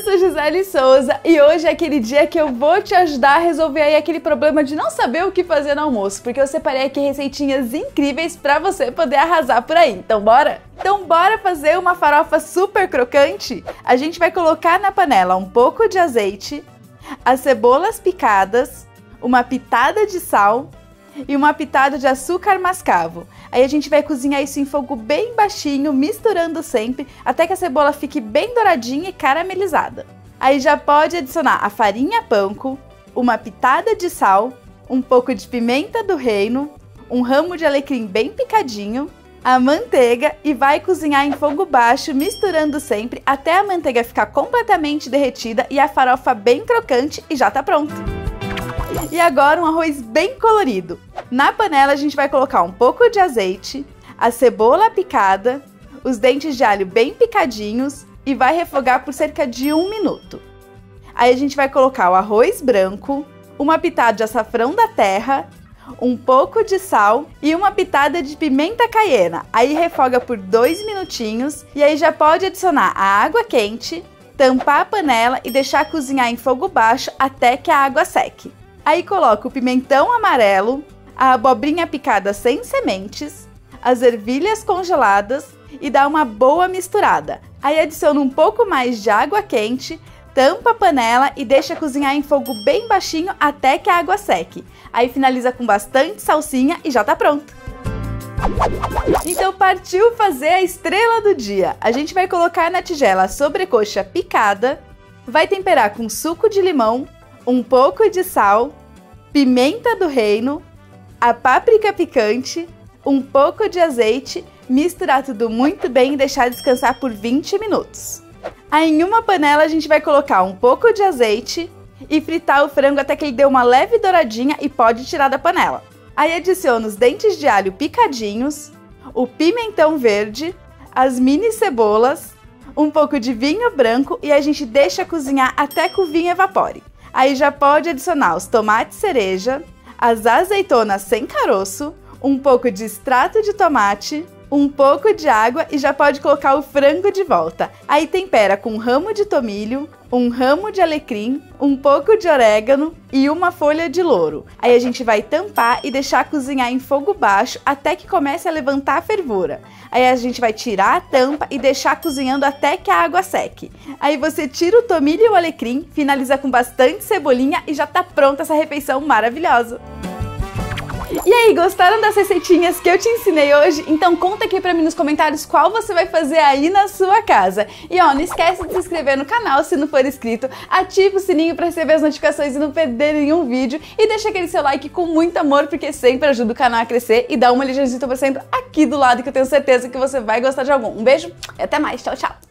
sou Gisele Souza e hoje é aquele dia que eu vou te ajudar a resolver aí aquele problema de não saber o que fazer no almoço, porque eu separei aqui receitinhas incríveis pra você poder arrasar por aí. Então bora? Então bora fazer uma farofa super crocante? A gente vai colocar na panela um pouco de azeite, as cebolas picadas, uma pitada de sal e uma pitada de açúcar mascavo. Aí a gente vai cozinhar isso em fogo bem baixinho, misturando sempre, até que a cebola fique bem douradinha e caramelizada. Aí já pode adicionar a farinha panko, uma pitada de sal, um pouco de pimenta do reino, um ramo de alecrim bem picadinho, a manteiga e vai cozinhar em fogo baixo, misturando sempre até a manteiga ficar completamente derretida e a farofa bem crocante e já tá pronto. E agora um arroz bem colorido. Na panela a gente vai colocar um pouco de azeite, a cebola picada, os dentes de alho bem picadinhos e vai refogar por cerca de 1 minuto. Aí a gente vai colocar o arroz branco, uma pitada de açafrão da terra, um pouco de sal e uma pitada de pimenta caiena. Aí refoga por 2 minutinhos e aí já pode adicionar a água quente, tampar a panela e deixar cozinhar em fogo baixo até que a água seque. Aí coloca o pimentão amarelo, a abobrinha picada sem sementes, as ervilhas congeladas e dá uma boa misturada. Aí adiciona um pouco mais de água quente, tampa a panela e deixa cozinhar em fogo bem baixinho até que a água seque. Aí finaliza com bastante salsinha e já tá pronto. Então partiu fazer a estrela do dia. A gente vai colocar na tigela a sobrecoxa picada, vai temperar com suco de limão, um pouco de sal, pimenta do reino, a páprica picante, um pouco de azeite, misturar tudo muito bem e deixar descansar por 20 minutos. Aí em uma panela a gente vai colocar um pouco de azeite e fritar o frango até que ele dê uma leve douradinha e pode tirar da panela. Aí adiciona os dentes de alho picadinhos, o pimentão verde, as mini cebolas, um pouco de vinho branco e a gente deixa cozinhar até que o vinho evapore. Aí já pode adicionar os tomates cereja, as azeitonas sem caroço, um pouco de extrato de tomate, um pouco de água e já pode colocar o frango de volta. Aí tempera com um ramo de tomilho, um ramo de alecrim, um pouco de orégano e uma folha de louro. Aí a gente vai tampar e deixar cozinhar em fogo baixo até que comece a levantar a fervura. Aí a gente vai tirar a tampa e deixar cozinhando até que a água seque. Aí você tira o tomilho e o alecrim, finaliza com bastante cebolinha e já tá pronta essa refeição maravilhosa. E aí, gostaram das receitinhas que eu te ensinei hoje? Então conta aqui pra mim nos comentários qual você vai fazer aí na sua casa. E ó, não esquece de se inscrever no canal se não for inscrito, ativa o sininho pra receber as notificações e não perder nenhum vídeo e deixa aquele seu like com muito amor, porque sempre ajuda o canal a crescer e dá uma ligezinha torcendo aqui do lado que eu tenho certeza que você vai gostar de algum. Um beijo e até mais, tchau, tchau!